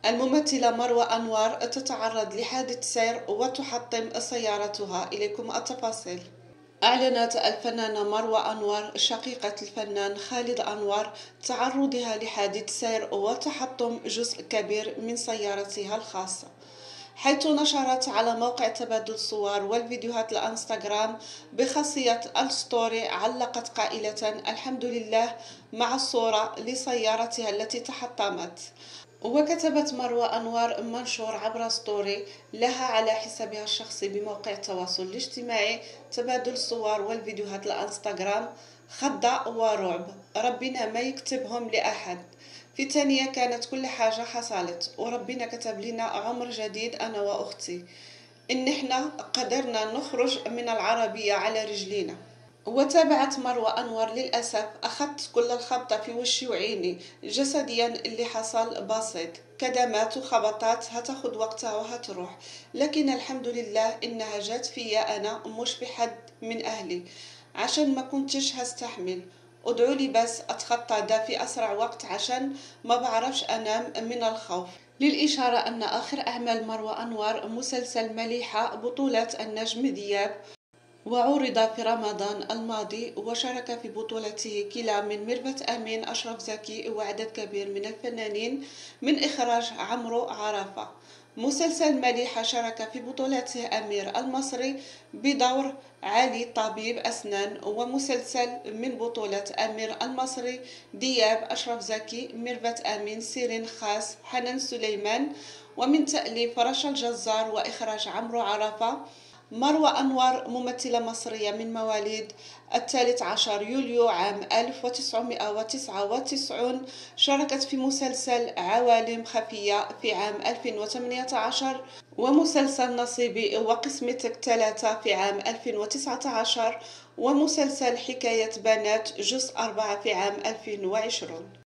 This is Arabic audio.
الممثلة مروة أنور تتعرض لحادث سير وتحطم سيارتها. إليكم التفاصيل. أعلنت الفنانة مروة أنور شقيقة الفنان خالد أنور تعرضها لحادث سير وتحطم جزء كبير من سيارتها الخاصة، حيث نشرت على موقع تبادل الصور والفيديوهات الانستغرام بخاصية الستوري، علقت قائلة الحمد لله مع الصورة لسيارتها التي تحطمت. وكتبت مروة أنور منشور عبر ستوري لها على حسابها الشخصي بموقع التواصل الاجتماعي تبادل الصور والفيديوهات الانستغرام: خضة ورعب، ربنا ما يكتبهم لأحد. في ثانية كانت كل حاجة حصلت وربنا كتب لنا عمر جديد أنا وأختي، إن إحنا قدرنا نخرج من العربية على رجلينا. وتابعت مروة أنور: للأسف أخذت كل الخبطة في وشي وعيني، جسديا اللي حصل بسيط، كدمات وخبطات هتاخد وقتها وهتروح، لكن الحمد لله إنها جات فيا أنا مش في حد من أهلي، عشان ما كنتش هستحمل. ادعوا لي بس أتخطى ده في أسرع وقت عشان ما بعرفش أنام من الخوف. للإشارة أن آخر أعمال مروة أنور مسلسل مليحة بطولة النجم دياب، وعرض في رمضان الماضي، وشارك في بطولته كلا من ميرفت أمين، أشرف زكي وعدد كبير من الفنانين، من إخراج عمرو عرفة. مسلسل مليحة شارك في بطولته أمير المصري بدور علي طبيب أسنان، ومسلسل من بطولة أمير المصري دياب، أشرف زكي، ميرفت أمين، سيرين خاص، حنان سليمان، ومن تأليف رشا الجزار وإخراج عمرو عرفة. مروة أنور ممثلة مصرية من مواليد 13 يوليو عام 1999، شاركت في مسلسل عوالم خفية في عام 2018، ومسلسل نصيبي وقسمتك 3 في عام 2019، ومسلسل حكاية بنات جزء 4 في عام 2020.